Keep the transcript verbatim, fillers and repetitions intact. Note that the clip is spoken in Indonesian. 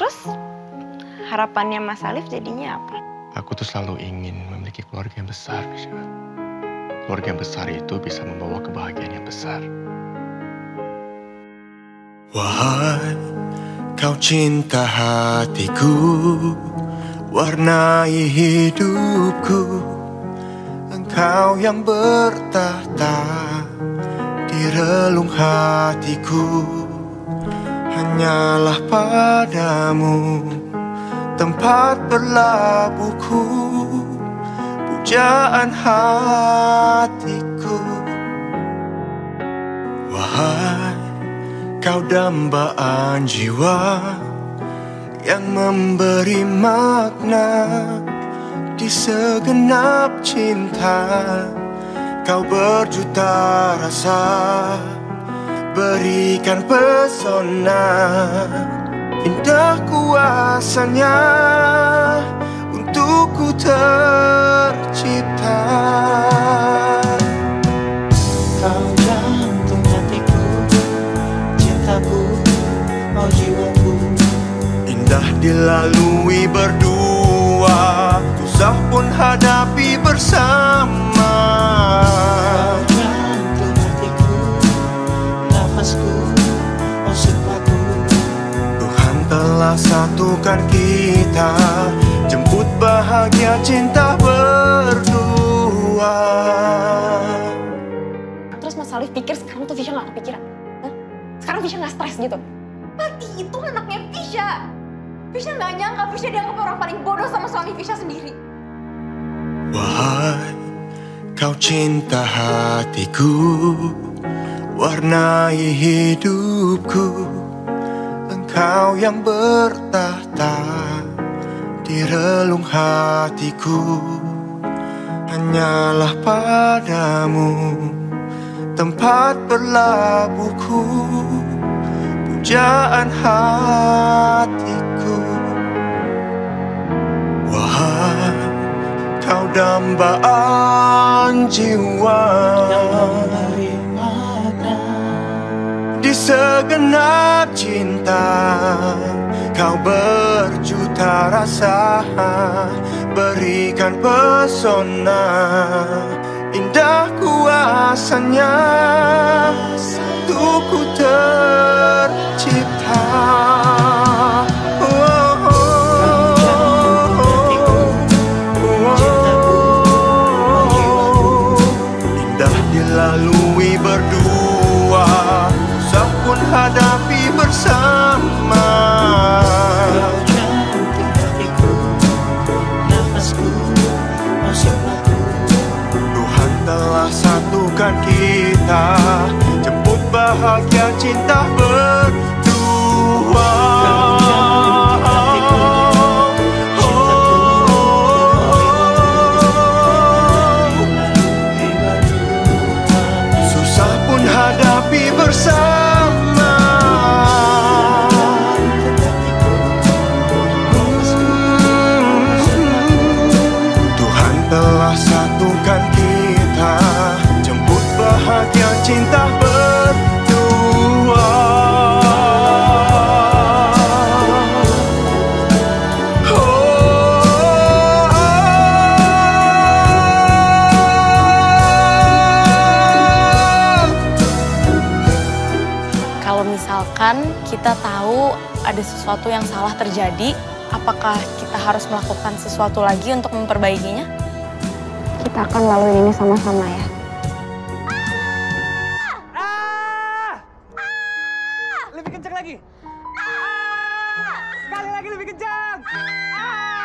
Terus harapannya Mas Alif jadinya apa? Aku tuh selalu ingin memiliki keluarga yang besar, Fisya. Keluarga yang besar itu bisa membawa kebahagiaan yang besar. Wahai kau cinta hatiku, warnai hidupku. Engkau yang bertahta di relung hatiku. Hanyalah padamu tempat berlabuhku, pujaan hatiku. Wahai kau dambaan jiwa yang memberi makna di segenap cinta. Kau berjuta rasa, berikan pesona. Indah kuasanya untukku tercipta. Kau jantung hatiku, cintaku, oh jiwaku. Indah dilalui berdua, susah pun hadapi bersama. Kau jantung hatiku, nafasku, oh sifatku. Tuhan telah satukan kita, jemput bahagia cinta berdua. Terus Mas Alif pikir sekarang tuh Fisya gak kepikiran? Hah? Sekarang Fisya gak stres gitu? Pati itu anaknya Fisya. Fisya gak nyangka Fisya dianggap orang paling bodoh sama suami Fisya sendiri. Wahai kau cinta hatiku, warnai hidupku. Engkau yang bertahta di relung hatiku. Hanyalah padamu tempat berlabuhku, pujaan hatiku. Wahai kau dambaan jiwa di segenap cinta. Kau berjuta rasa, berikan pesona. Indah kuasanya untukku tercipta. Lalui berdua, susah pun hadapi bersama. Kau jantung hatiku, nafasku, oh sifatku. Tuhan telah satukan kita, jemput bahagia cinta berdua. Hadapi bersama. Tuhan telah satukan kita, jemput bahagia cinta berdua. Misalkan kita tahu ada sesuatu yang salah terjadi, apakah kita harus melakukan sesuatu lagi untuk memperbaikinya? Kita akan lalui ini sama-sama ya. Ah! Ah! Lebih kencang lagi. Ah! Sekali lagi lebih kencang. Ah!